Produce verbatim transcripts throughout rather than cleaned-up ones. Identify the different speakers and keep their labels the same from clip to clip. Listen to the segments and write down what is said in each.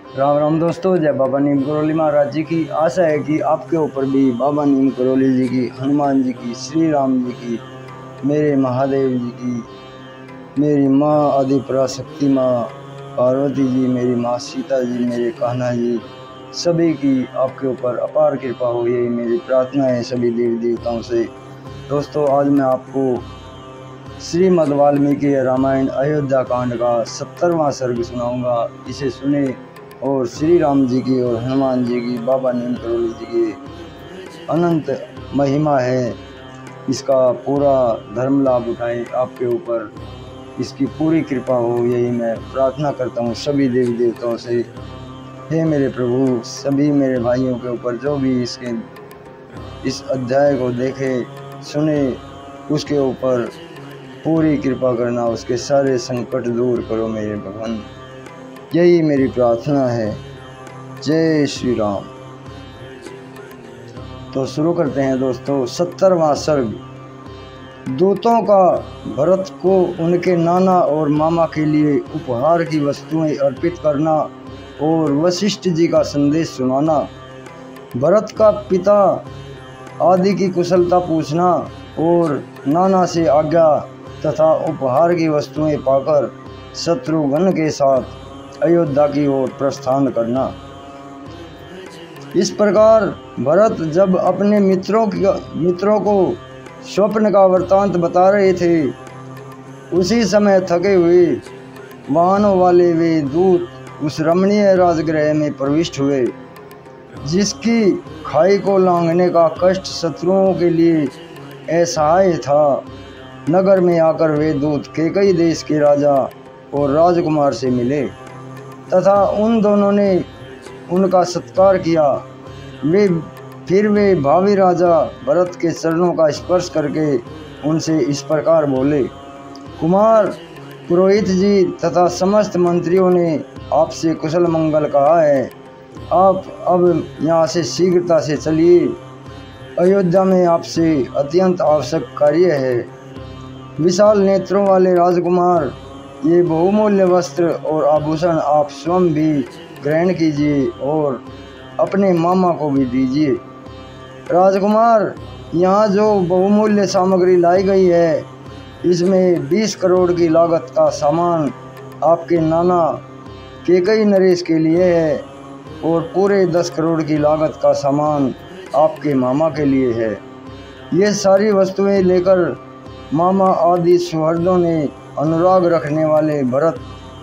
Speaker 1: राम राम दोस्तों, जय बाबा नीम करोली महाराज जी की। आशा है कि आपके ऊपर भी बाबा नीम करोली जी की, हनुमान जी की, श्री राम जी की, मेरे महादेव जी की, मेरी माँ आदि पराशक्ति माँ पार्वती जी, मेरी माँ सीता जी, मेरे कान्हा जी, सभी की आपके ऊपर अपार कृपा हो, यही मेरी प्रार्थना है सभी देवी देवताओं से। दोस्तों, आज मैं आपको श्रीमद् वाल्मीकि रामायण अयोध्या कांड का सत्तरवां सर्ग सुनाऊंगा। इसे सुने और श्री राम जी की और हनुमान जी की, बाबा नीम करोली जी की अनंत महिमा है। इसका पूरा धर्म लाभ उठाएं, आपके ऊपर इसकी पूरी कृपा हो, यही मैं प्रार्थना करता हूँ सभी देवी देवताओं से। हे मेरे प्रभु, सभी मेरे भाइयों के ऊपर जो भी इसके इस अध्याय को देखे सुने, उसके ऊपर पूरी कृपा करना, उसके सारे संकट दूर करो मेरे भगवान, यही मेरी प्रार्थना है। जय श्री राम। तो शुरू करते हैं दोस्तों। सत्तरवां सर्ग। दूतों का भरत को उनके नाना और मामा के लिए उपहार की वस्तुएं अर्पित करना और वशिष्ठ जी का संदेश सुनाना, भरत का पिता आदि की कुशलता पूछना और नाना से आज्ञा तथा उपहार की वस्तुएं पाकर शत्रुघ्न के साथ अयोध्या की ओर प्रस्थान करना। इस प्रकार भरत जब अपने मित्रों की मित्रों को स्वप्न का वृत्तांत बता रहे थे, उसी समय थके हुए वाहनों वाले वे दूत उस रमणीय राजगृह में प्रविष्ट हुए, जिसकी खाई को लांघने का कष्ट शत्रुओं के लिए असहाय था। नगर में आकर वे दूत कैकई देश के राजा और राजकुमार से मिले तथा उन दोनों ने उनका सत्कार किया। वे फिर वे भावी राजा भरत के चरणों का स्पर्श करके उनसे इस प्रकार बोले, कुमार, पुरोहित जी तथा समस्त मंत्रियों ने आपसे कुशल मंगल कहा है। आप अब यहाँ से शीघ्रता से चलिए। अयोध्या में आपसे अत्यंत आवश्यक कार्य है। विशाल नेत्रों वाले राजकुमार, ये बहुमूल्य वस्त्र और आभूषण आप स्वयं भी ग्रहण कीजिए और अपने मामा को भी दीजिए। राजकुमार, यहाँ जो बहुमूल्य सामग्री लाई गई है, इसमें बीस करोड़ की लागत का सामान आपके नाना कैकई नरेश के लिए है और पूरे दस करोड़ की लागत का सामान आपके मामा के लिए है। ये सारी वस्तुएं लेकर मामा आदि सुहृदों ने अनुराग रखने वाले भरत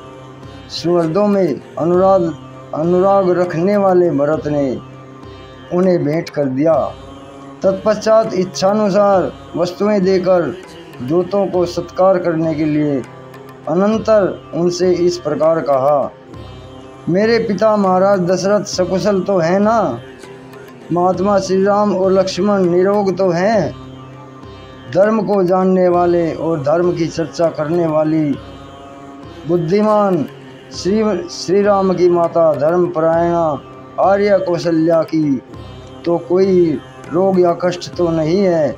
Speaker 1: सुहृदों में अनुराग अनुराग रखने वाले भरत ने उन्हें भेंट कर दिया। तत्पश्चात इच्छानुसार वस्तुएं देकर दूतों को सत्कार करने के लिए अनंतर उनसे इस प्रकार कहा, मेरे पिता महाराज दशरथ सकुशल तो हैं ना? महात्मा श्री राम और लक्ष्मण निरोग तो हैं? धर्म को जानने वाले और धर्म की चर्चा करने वाली बुद्धिमान श्री श्री राम की माता धर्मपरायणा आर्य कौशल्या की तो कोई रोग या कष्ट तो नहीं है?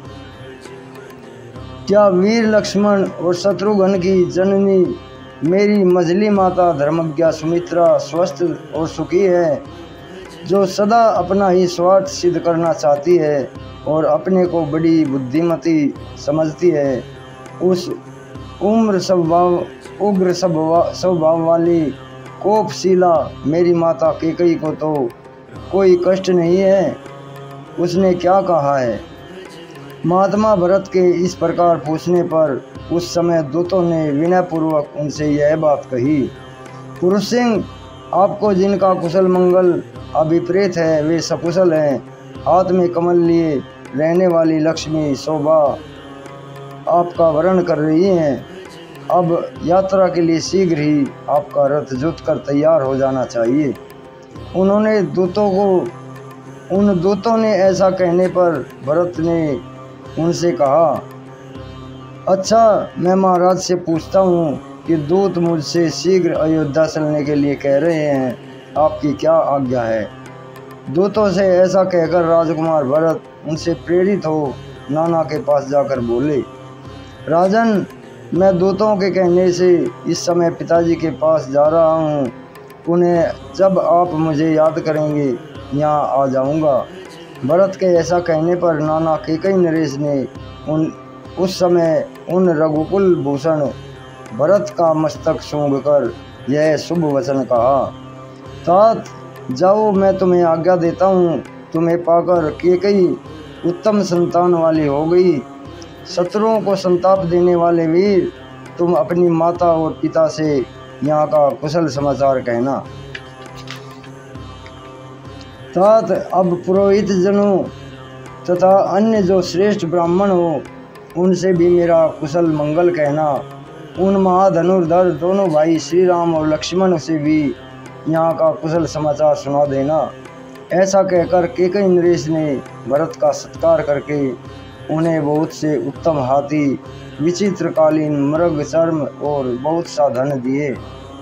Speaker 1: क्या वीर लक्ष्मण और शत्रुघ्न की जननी मेरी मझली माता धर्मज्ञा सुमित्रा स्वस्थ और सुखी है, जो सदा अपना ही स्वार्थ सिद्ध करना चाहती है और अपने को बड़ी बुद्धिमती समझती है? उस उम्र स्वभाव उग्र स्वभाव वाली कोपशीला मेरी माता कैकई को तो कोई कष्ट नहीं है। उसने क्या कहा है? महात्मा भरत के इस प्रकार पूछने पर उस समय दूतों ने विनयपूर्वक उनसे यह बात कही, पुरुष सिंह, आपको जिनका कुशल मंगल अभिप्रेत है वे सकुशल हैं। हाथ में कमल लिए रहने वाली लक्ष्मी शोभा आपका वर्ण कर रही हैं। अब यात्रा के लिए शीघ्र ही आपका रथ जुत कर तैयार हो जाना चाहिए। उन्होंने दूतों को उन दूतों ने ऐसा कहने पर भरत ने उनसे कहा, अच्छा, मैं महाराज से पूछता हूँ कि दूत मुझसे शीघ्र अयोध्या चलने के लिए कह रहे हैं, आपकी क्या आज्ञा है? दूतों से ऐसा कहकर राजकुमार भरत उनसे प्रेरित हो नाना के पास जाकर बोले, राजन, मैं दूतों के कहने से इस समय पिताजी के पास जा रहा हूँ। पुनः जब आप मुझे याद करेंगे यहाँ आ जाऊँगा। भरत के ऐसा कहने पर नाना कैकेयी नरेश ने उन उस समय उन रघुकुल भूषण भरत का मस्तक सूंघकर यह शुभ वचन कहा, तात जाओ, मैं तुम्हें आज्ञा देता हूँ। तुम्हें पाकर कैकेयी उत्तम संतान वाली हो गई। शत्रुओं को संताप देने वाले वीर, तुम अपनी माता और पिता से यहाँ का कुशल समाचार कहना। तात अब पुरोहित जनों तथा अन्य जो श्रेष्ठ ब्राह्मण हो उनसे भी मेरा कुशल मंगल कहना। उन महाधनुर्धर दोनों भाई श्री राम और लक्ष्मण से भी यहाँ का कुशल समाचार सुना देना। ऐसा कहकर कैकेयी नरेश ने भरत का सत्कार करके उन्हें बहुत से उत्तम हाथी, विचित्र कालीन, मृग चर्म और बहुत सा धन दिए,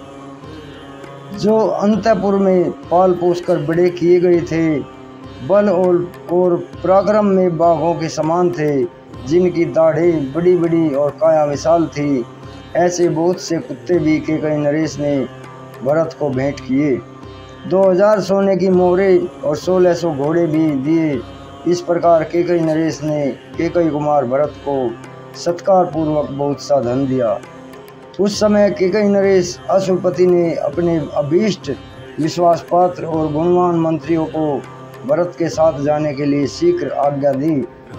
Speaker 1: जो अंतपुर में पाल पोस कर बड़े किए गए थे। बल और, और पराक्रम में बाघों के समान थे, जिनकी दाढ़ें बड़ी बड़ी और काया विशाल थी। ऐसे बहुत से कुत्ते भी कैकेयी नरेश ने भरत को भेंट किए। दो हजार सोने की मोहरें और सोलह सौ घोड़े भी दिए। इस प्रकार कैकेयी नरेश ने कैकेयी कुमार भरत को सत्कार पूर्वक बहुत सा धन दिया। उस समय कैकेयी नरेश अश्वपति ने अपने अभीष्ट, विश्वासपात्र और गुणवान मंत्रियों को भरत के साथ जाने के लिए शीघ्र आज्ञा दी।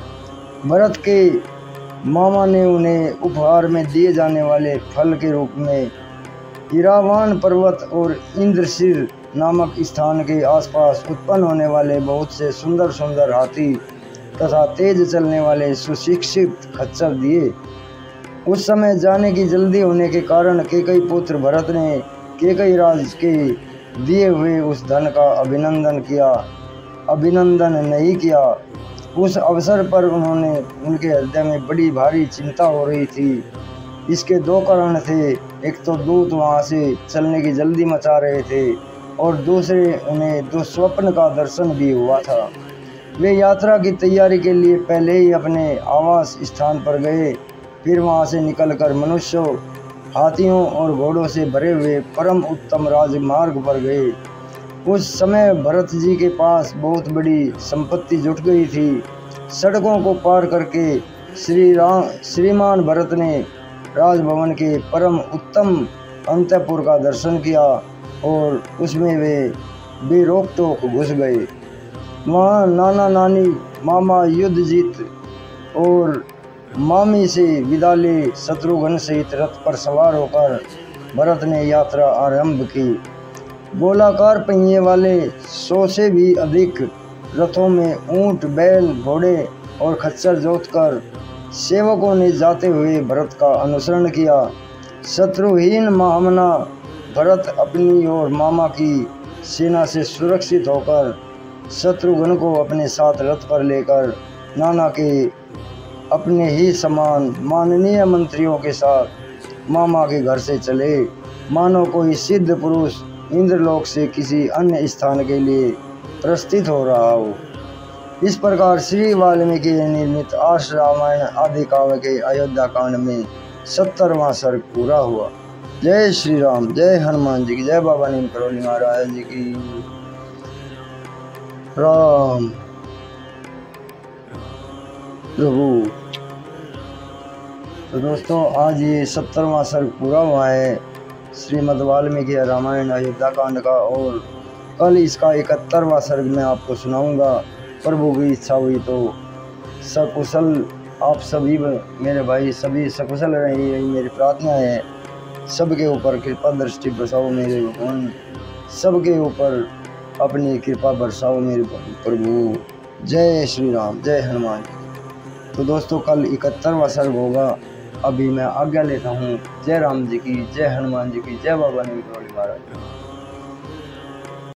Speaker 1: भरत के मामा ने उन्हें उपहार में दिए जाने वाले फल के रूप में इरावान पर्वत और इंद्रशिर नामक स्थान के आसपास उत्पन्न होने वाले बहुत से सुंदर सुंदर हाथी तथा तेज चलने वाले सुशिक्षित खच्चर दिए। उस समय जाने की जल्दी होने के कारण कैकेयी पुत्र भरत ने कैकेयी राज के दिए हुए उस धन का अभिनंदन किया अभिनंदन नहीं किया। उस अवसर पर उन्होंने उनके हृदय में बड़ी भारी चिंता हो रही थी। इसके दो कारण थे, एक तो दूत वहाँ से चलने की जल्दी मचा रहे थे और दूसरे उन्हें दुस्वप्न का दर्शन भी हुआ था। वे यात्रा की तैयारी के लिए पहले ही अपने आवास स्थान पर गए, फिर वहाँ से निकलकर मनुष्यों, हाथियों और घोड़ों से भरे हुए परम उत्तम राजमार्ग पर गए। उस समय भरत जी के पास बहुत बड़ी संपत्ति जुट गई थी। सड़कों को पार करके श्री राम श्रीमान भरत ने राजभवन के परम उत्तम अंतपुर का दर्शन किया और उसमें वे बेरोक टोक घुस गए। वहाँ नाना नानी, मामा युद्ध जीत और मामी से विदा ले शत्रुघ्न सहित रथ पर सवार होकर भरत ने यात्रा आरंभ की। गोलाकार पहिए वाले सौ से भी अधिक रथों में ऊंट, बैल, घोड़े और खच्चर जोतकर सेवकों ने जाते हुए भरत का अनुसरण किया। शत्रुहीन महामना भरत अपनी और मामा की सेना से सुरक्षित होकर शत्रुघ्न को अपने साथ रथ पर लेकर नाना के अपने ही समान माननीय मंत्रियों के साथ मामा के घर से चले, मानो कोई सिद्ध पुरुष इंद्रलोक से किसी अन्य स्थान के लिए प्रस्थित हो रहा हो। इस प्रकार श्री वाल्मीकि निर्मित आर्ष रामायण आदि काव्य के अयोध्या कांड में सत्तरवां सर्ग पूरा हुआ। जय श्री राम, जय हनुमान जी की, जय बाबा नीम करोली महाराज जी की। राम प्रभु। तो दोस्तों, आज ये सत्तरवां सर्ग पूरा हुआ है श्रीमद् वाल्मीकि रामायण अयोध्या कांड का, और कल इसका इकहत्तरवां सर्ग मैं आपको सुनाऊंगा। प्रभु की इच्छा हुई तो सकुशल आप सभी मेरे भाई सभी सकुशल रहिए, यही मेरी प्रार्थना है। सबके ऊपर कृपा दृष्टि बरसाओ मेरे भगवान, सबके ऊपर अपनी कृपा बरसाओ मेरे प्रभु। जय श्री राम, जय हनुमान। तो दोस्तों, कल इकहत्तरवां सर्ग होगा। अभी मैं आज्ञा लेता हूँ। जय राम जी की, जय हनुमान जी की, जय बाबा नीम करोली महाराज।